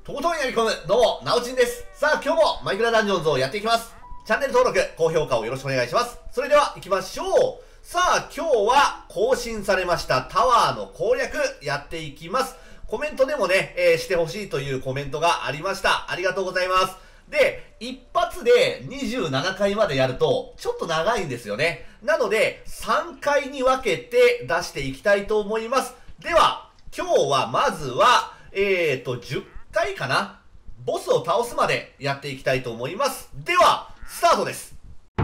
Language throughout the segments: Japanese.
とことんやり込む、どうも、なおちんです。さあ、今日もマイクラダンジョンズをやっていきます。チャンネル登録、高評価をよろしくお願いします。それでは、行きましょう。さあ、今日は更新されましたタワーの攻略、やっていきます。コメントでもね、してほしいというコメントがありました。ありがとうございます。で、一発で27回までやると、ちょっと長いんですよね。なので、3回に分けて出していきたいと思います。では、今日はまずは、10回かな、ボスを倒すまでやっていきたいと思います。では、スタートです。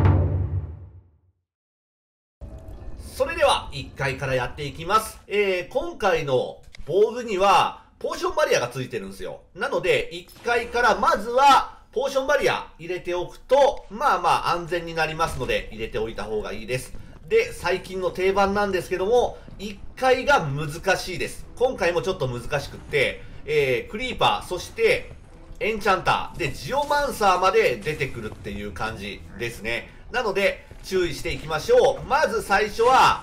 それでは、1回からやっていきます。今回の防具には、ポーションバリアがついてるんですよ。なので、1回からまずは、ポーションバリア入れておくと、まあ安全になりますので、入れておいた方がいいです。で、最近の定番なんですけども、1回が難しいです。今回もちょっと難しくって、クリーパー、そして、エンチャンター、で、ジオマンサーまで出てくるっていう感じですね。なので、注意していきましょう。まず最初は、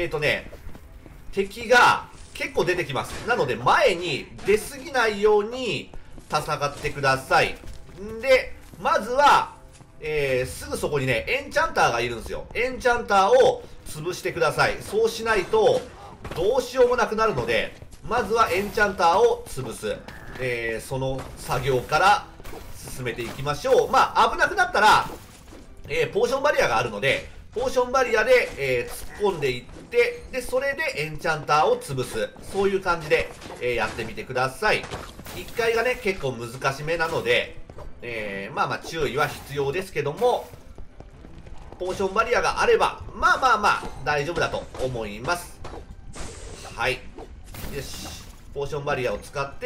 敵が結構出てきます。なので、前に出過ぎないように戦ってください。んで、まずは、すぐそこにね、エンチャンターがいるんですよ。エンチャンターを潰してください。そうしないと、どうしようもなくなるので、まずはエンチャンターを潰す。その作業から進めていきましょう。まあ、危なくなったら、ポーションバリアがあるので、ポーションバリアで、突っ込んでいって、で、それでエンチャンターを潰す。そういう感じで、やってみてください。1回がね、結構難しめなので、まあ注意は必要ですけども、ポーションバリアがあれば、まあ大丈夫だと思います。はい。よし。ポーションバリアを使って、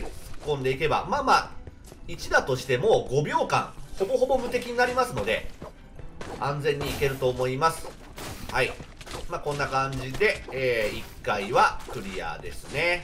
突っ込んでいけば、まあ1だとしても5秒間、ほぼほぼ無敵になりますので、安全にいけると思います。はい。まあこんな感じで、1回はクリアですね。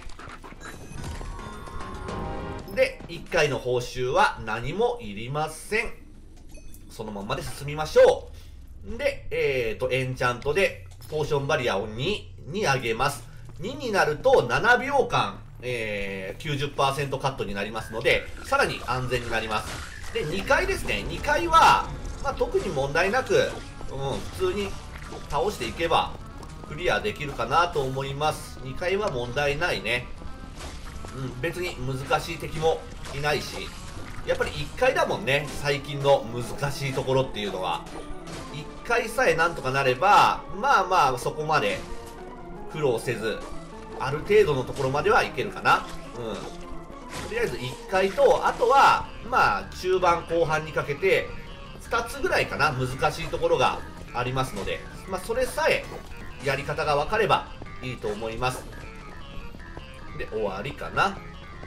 で、1回の報酬は何もいりません。そのままで進みましょう。で、エンチャントで、ポーションバリアを2に上げます。2になると7秒間、90% カットになりますので、さらに安全になります。で、2回ですね。2回は、まあ、特に問題なく、普通に倒していけば、クリアできるかなと思います。2回は問題ないね。別に難しい敵もいないし、やっぱり1回だもんね、最近の難しいところっていうのは。1回さえなんとかなれば、まあそこまで苦労せず、ある程度のところまではいけるかな。とりあえず1回と、あとは、まあ中盤後半にかけて、2つぐらいかな、難しいところがありますので、まあそれさえやり方が分かればいいと思います。で、終わりかな。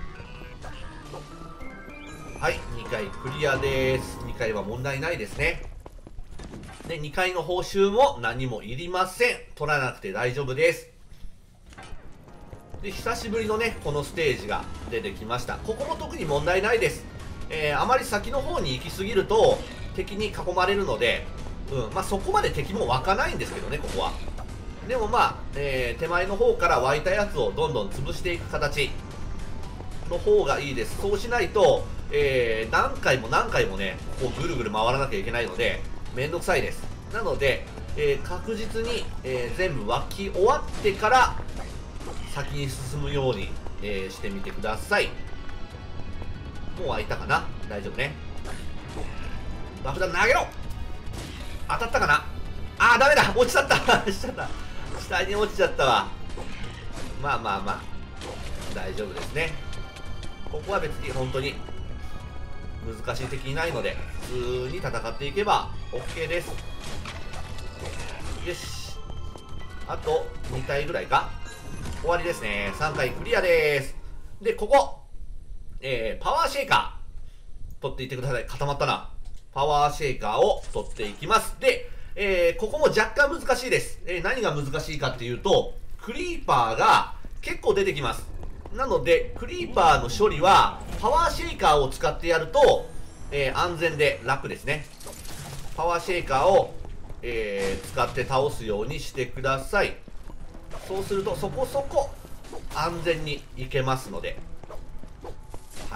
はい、2回クリアです。2回は問題ないですね。で、2回の報酬も何もいりません。取らなくて大丈夫です。で、久しぶりのね、このステージが出てきました。ここも特に問題ないです。あまり先の方に行き過ぎると、敵に囲まれるので、まあそこまで敵も湧かないんですけどね、ここは。でもまあ、手前の方から湧いたやつをどんどん潰していく形の方がいいです。そうしないと、何回もね、こうぐるぐる回らなきゃいけないので、めんどくさいです。なので、確実に、全部湧き終わってから、先に進むように、してみてください。もう湧いたかな？大丈夫ね。爆弾投げろ！当たったかな？ダメだ！落ちちゃった下に落ちちゃったわ。まあ大丈夫ですね。ここは別に本当に難しい敵いないので、普通に戦っていけば OK です。よし、あと2体ぐらいか。終わりですね。3回クリアです。で、ここ、パワーシェイカー取っていってください。固まったな。パワーシェイカーを取っていきます。で、ここも若干難しいです。何が難しいかっていうと、クリーパーが結構出てきます。なので、クリーパーの処理は、パワーシェイカーを使ってやると、安全で楽ですね。パワーシェイカーを、使って倒すようにしてください。そうすると、そこそこ安全にいけますので。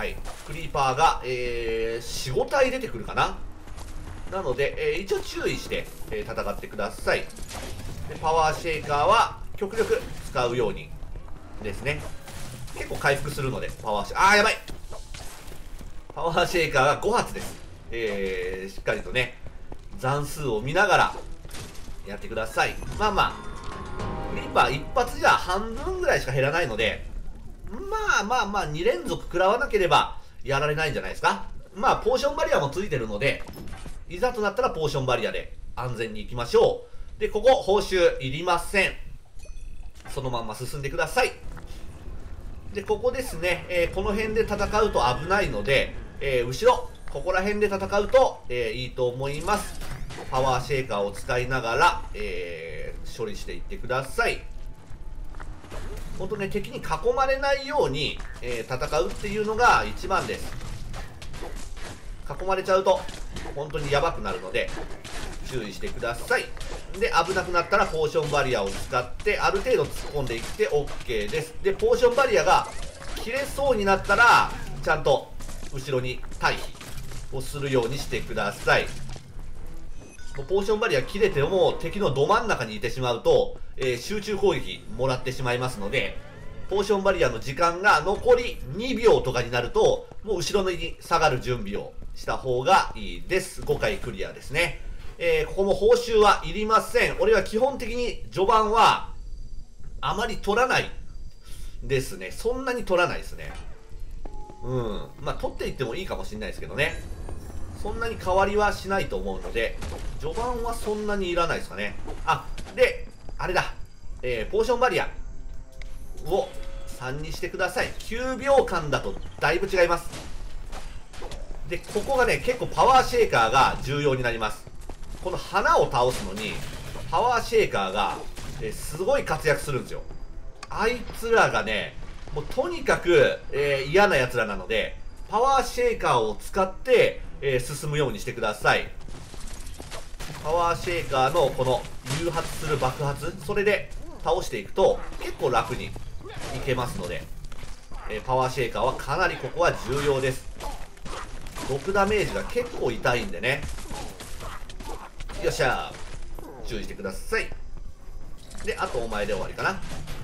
はい。クリーパーが、4、5体出てくるかな。なので、一応注意して、戦ってください。で、パワーシェイカーは極力使うようにですね。結構回復するので、パワーシェイカー、やばい。パワーシェイカーが5発です。しっかりとね、残数を見ながらやってください。まあまあ、クリーパー一発じゃ半分ぐらいしか減らないので、まあ2連続食らわなければやられないんじゃないですか。まあポーションバリアもついてるので、いざとなったらポーションバリアで安全に行きましょう。で、ここ報酬いりません。そのまんま進んでください。で、ここですね、この辺で戦うと危ないので、後ろ、ここら辺で戦うと、いいと思います。パワーシェーカーを使いながら、処理していってください。本当ね、敵に囲まれないように、戦うっていうのが一番です。囲まれちゃうと本当にやばくなるので注意してください。で、危なくなったらポーションバリアを使ってある程度突っ込んでいって OK です。で、ポーションバリアが切れそうになったらちゃんと後ろに退避をするようにしてください。もうポーションバリア切れても敵のど真ん中にいてしまうと、集中攻撃もらってしまいますので、ポーションバリアの時間が残り2秒とかになるともう後ろに下がる準備をした方がいいです。5回クリアですね。ここも報酬はいりません。俺は基本的に序盤はあまり取らないですね。そんなに取らないですね。まあ取っていってもいいかもしれないですけどね。そんなに変わりはしないと思うので、序盤はそんなにいらないですかね。で、あれだ。ポーションバリアを3にしてください。9秒間だとだいぶ違います。で、ここがね、結構パワーシェーカーが重要になります。この花を倒すのに、パワーシェーカーが、すごい活躍するんですよ。あいつらがね、もうとにかく、嫌な奴らなので、パワーシェーカーを使って、進むようにしてください。パワーシェーカーのこの誘発する爆発、それで倒していくと結構楽にいけますので、パワーシェーカーはかなりここは重要です。毒ダメージが結構痛いんでね。よっしゃー、注意してください。で、あとお前で終わりかな。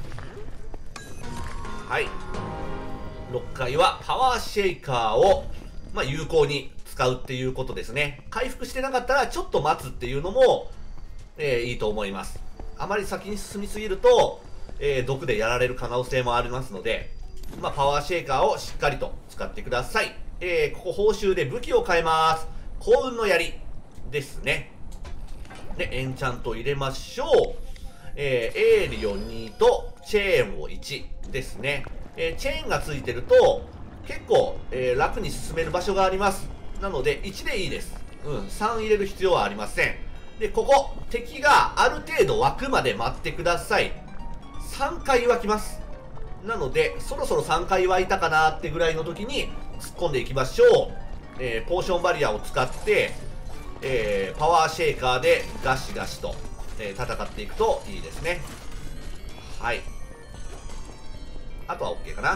はい、6回はパワーシェイカーを、有効に使うっていうことですね。回復してなかったらちょっと待つっていうのも、いいと思います。あまり先に進みすぎると、毒でやられる可能性もありますので、パワーシェイカーをしっかりと使ってください。ここ報酬で武器を変えます。幸運の槍ですね。で、エンチャント入れましょう。エーリオ2とチェーンを1ですね。チェーンがついてると結構、楽に進める場所があります。なので1でいいです。3入れる必要はありません。で、ここ敵がある程度湧くまで待ってください。3回湧きます。なのでそろそろ3回湧いたかなってぐらいの時に突っ込んでいきましょう。ポーションバリアを使って、パワーシェーカーでガシガシと、戦っていくといいですね。はい、あとは OK かな。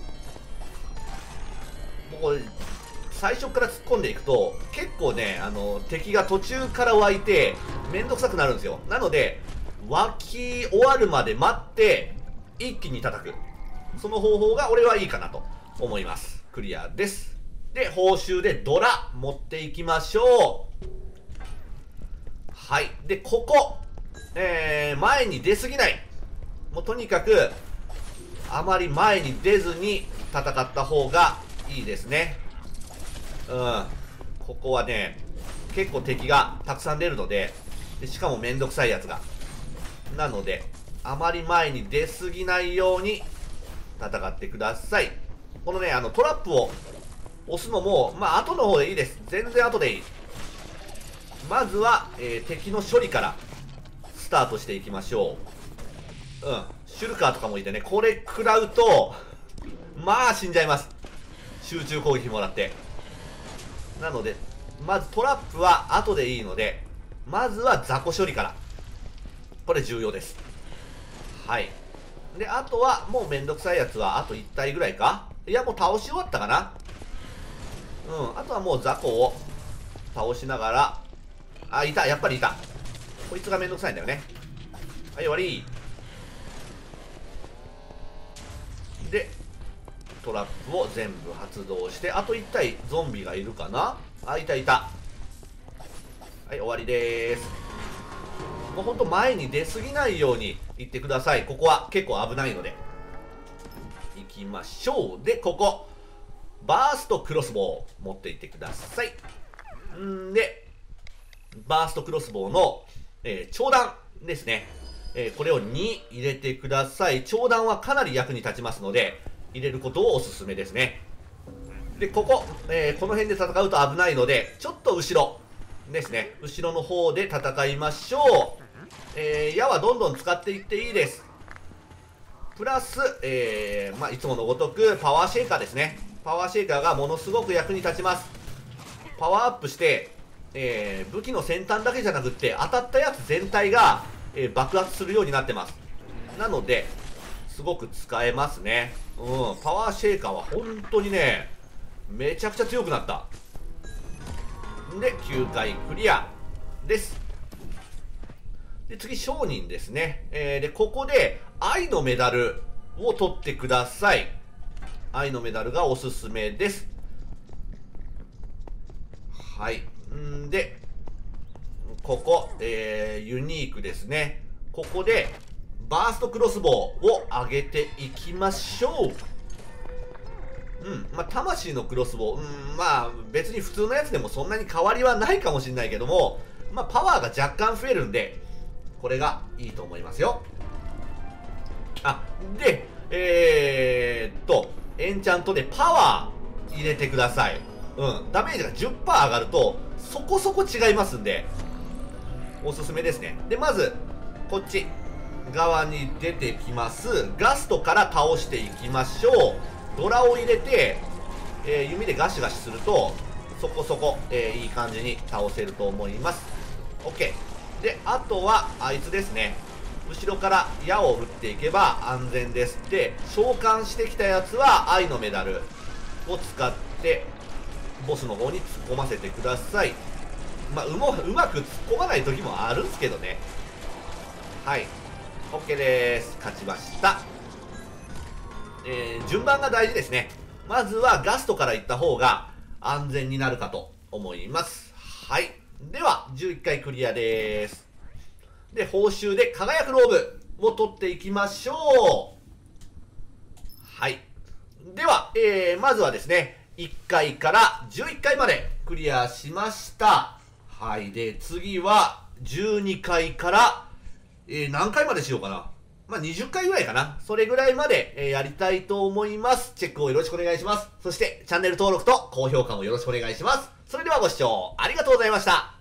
もうこれ最初から突っ込んでいくと結構ね、敵が途中から湧いてめんどくさくなるんですよ。なので湧き終わるまで待って一気に叩く、その方法が俺はいいかなと思います。クリアです。で、報酬でドラ持っていきましょう。はい。で、ここ、前に出すぎない。もうとにかくあまり前に出ずに戦った方がいいですね。ここはね、結構敵がたくさん出るので、しかもめんどくさいやつが。なので、あまり前に出すぎないように戦ってください。このね、トラップを押すのも、後の方でいいです。全然後でいい。まずは、敵の処理からスタートしていきましょう。シュルカーとかもいてね、これ食らうと、死んじゃいます。集中攻撃もらって。なので、まずトラップは後でいいので、まずは雑魚処理から。これ重要です。はい。で、あとはもうめんどくさいやつはあと1体ぐらいか。いや、もう倒し終わったかな。 あとはもう雑魚を倒しながら、あ、いた、やっぱりいた。こいつがめんどくさいんだよね。はい、終わり。で、トラップを全部発動して、あと1体ゾンビがいるかな。あ、いたいた。はい、終わりでーす。もうほんと前に出過ぎないように行ってください。ここは結構危ないので。行きましょう。で、ここ。バーストクロスボウ持っていってください。で、バーストクロスボウの、長弾ですね。これを2入れてください。長弾はかなり役に立ちますので、入れることをおすすめですね。で、ここ、この辺で戦うと危ないので、ちょっと後ろですね。後ろの方で戦いましょう。矢はどんどん使っていっていいです。プラス、いつものごとくパワーシェイカーですね。パワーシェイカーがものすごく役に立ちます。パワーアップして、武器の先端だけじゃなくって当たったやつ全体が、爆発するようになってます。なのですごく使えますね。パワーシェイカーは本当にね、めちゃくちゃ強くなった。で9回クリアです。で次商人ですね。でここで愛のメダルを取ってください。愛のメダルがおすすめです。はい。で、ここ、ユニークですね。ここで、バーストクロスボウを上げていきましょう。魂のクロスボウ。別に普通のやつでもそんなに変わりはないかもしれないけども、パワーが若干増えるんで、これがいいと思いますよ。で、エンチャントでパワー入れてください。ダメージが 10% 上がると、そこそこ違いますんで、おすすめですね。で、まず、こっち側に出てきます。ガストから倒していきましょう。ドラを入れて、弓でガシガシすると、そこそこ、いい感じに倒せると思います。OK。で、あとは、あいつですね。後ろから矢を打っていけば安全です。で、召喚してきたやつは愛のメダルを使ってボスの方に突っ込ませてください。うまく突っ込まない時もあるんですけどね。はい OK です。勝ちました。順番が大事ですね。まずはガストから行った方が安全になるかと思います。はい、では11回クリアです。で、報酬で輝くローブを取っていきましょう。はい。では、まずはですね、1回から11回までクリアしました。はい。で、次は12回から、何回までしようかな。20回ぐらいかな。それぐらいまで、やりたいと思います。チェックをよろしくお願いします。そして、チャンネル登録と高評価もよろしくお願いします。それではご視聴ありがとうございました。